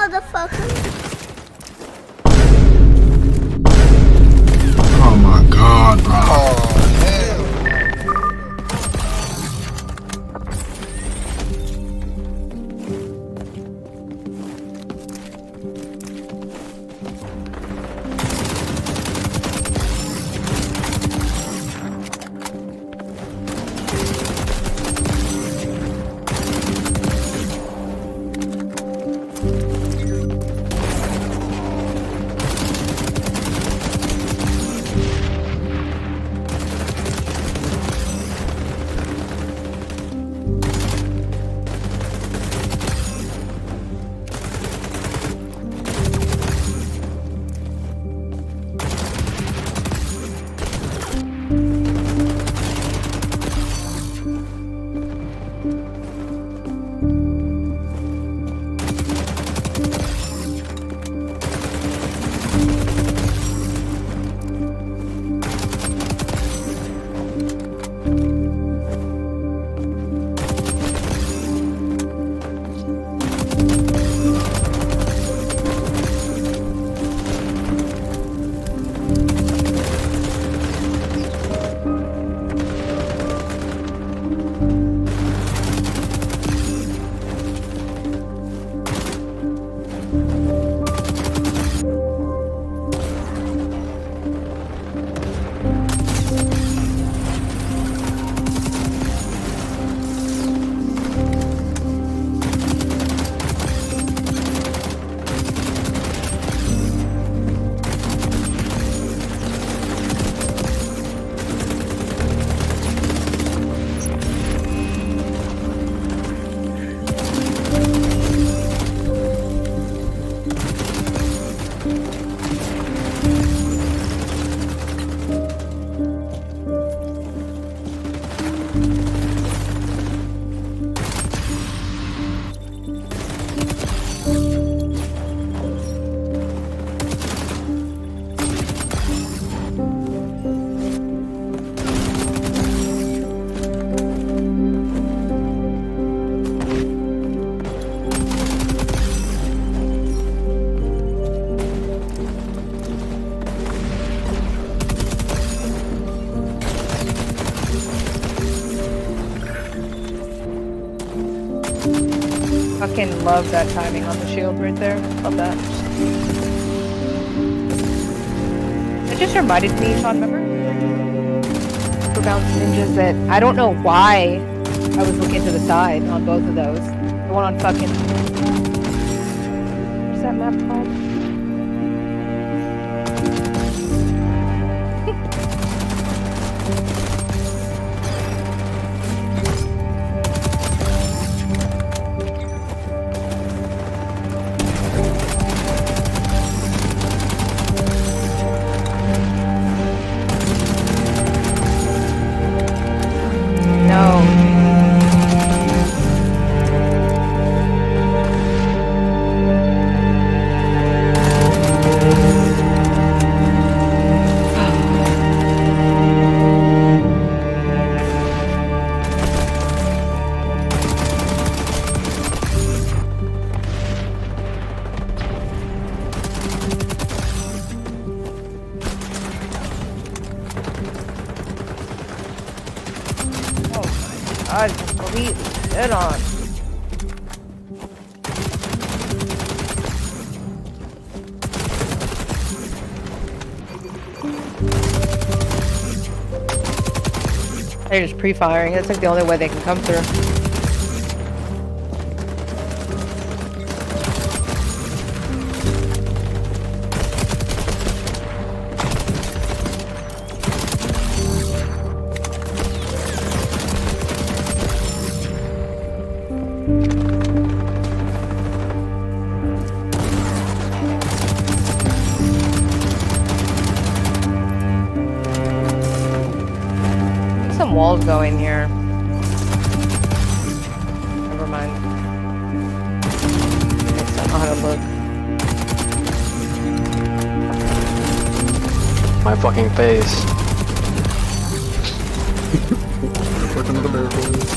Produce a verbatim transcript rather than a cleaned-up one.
motherfucker. Oh my god, bro. Oh, hell. Fucking love that timing on the shield right there. Love that. It just reminded me, Sean, remember? For bounce ninjas that I don't know why I was looking to the side on both of those. The one on fucking... What's that map called? I just completely dead on. They're just pre-firing. That's like the only way they can come through. Some walls going here. Never mind. I don't know how to look. My fucking face. Fucking the bear boys.